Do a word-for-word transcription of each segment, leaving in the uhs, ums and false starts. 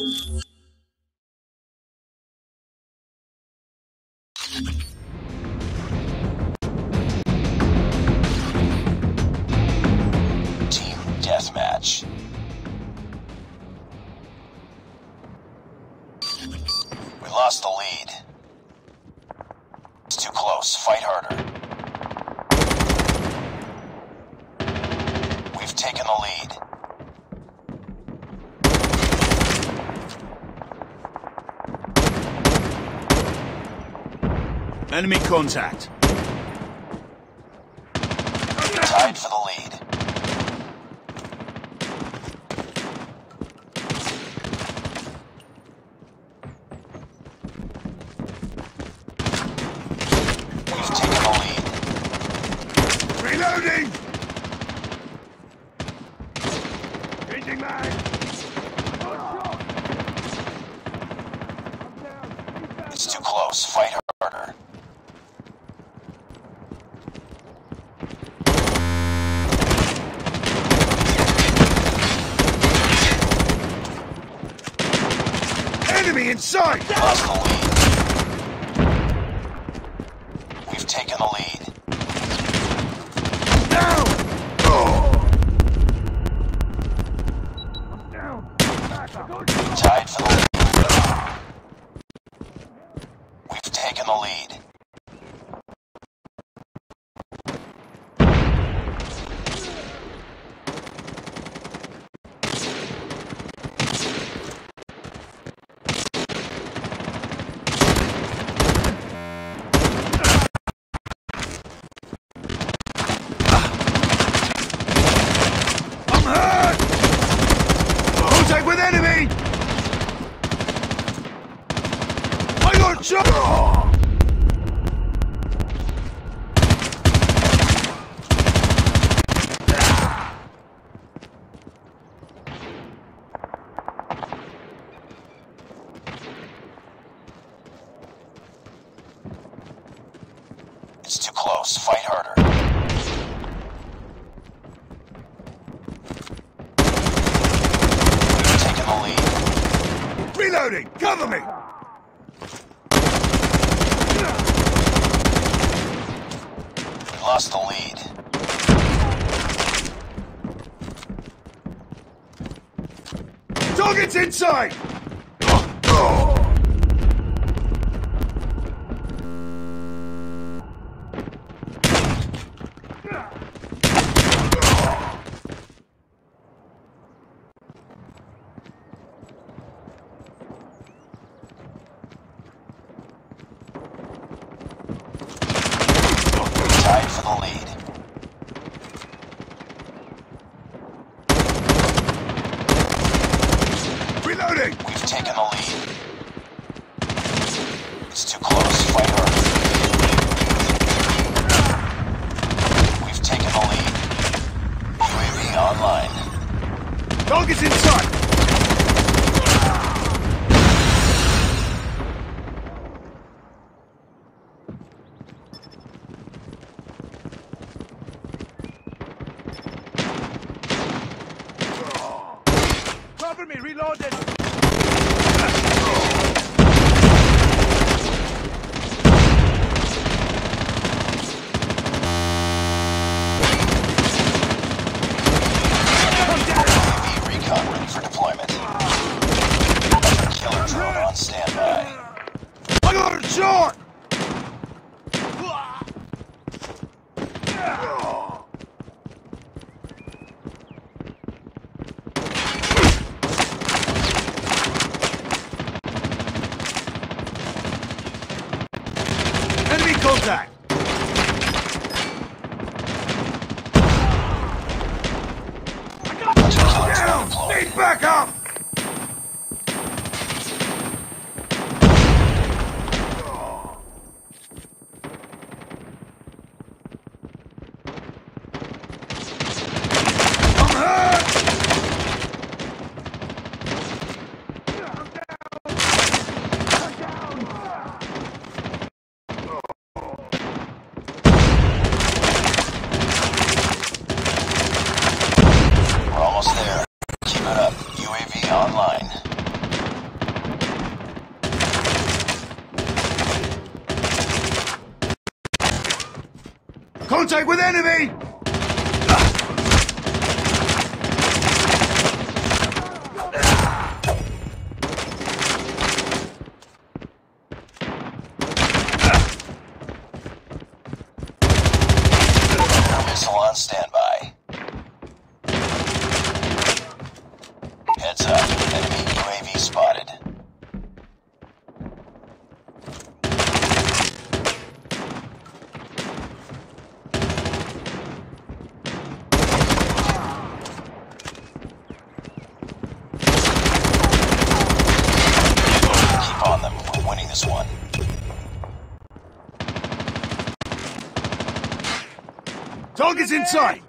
Team deathmatch. We lost the lead. It's too close. Fight harder. We've taken the lead. Enemy contact. Tied for the lead. We've taken the lead. Reloading! Changing mag! It's too close. Fight harder. Enemy in sight! Lost the lead. We've taken the lead. Down! Oh. Tied for the lead. We've taken the lead. I'm hurt! Contact with enemy! I got shot! It's too close. Fight harder. We've taken the lead. Reloading! Cover me! We lost the lead. Target's inside! Oh. Tied for the lead. Reloading! We've taken the lead. It's too close. Fight harder. We've taken the lead. U A V online. Target's inside! Cover me, reloaded! U A V recon ready for deployment. Killer drone on standby. I got a shot! Contact with enemy! Missile on standby. Heads up. Enemy U A V spotted. Keep on them. We're winning this one. Target's in sight!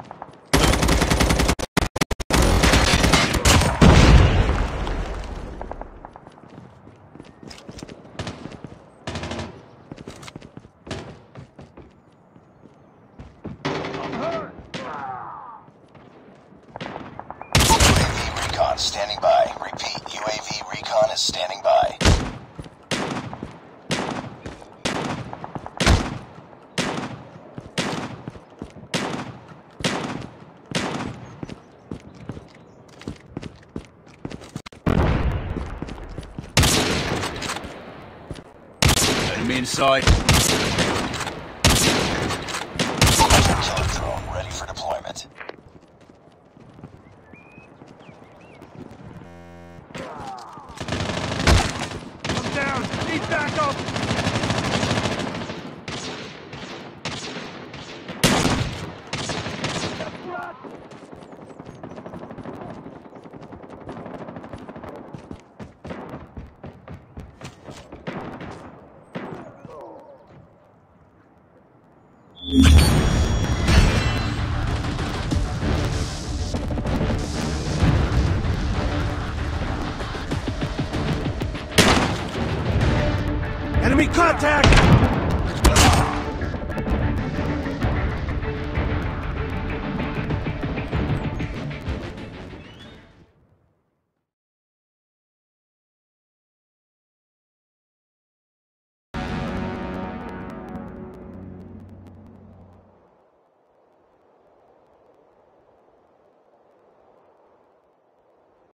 U A V recon standing by. Repeat, U A V recon is standing by. Enemy in sight. Killer drone ready for deployment. I'm down! Need backup! Enemy contact!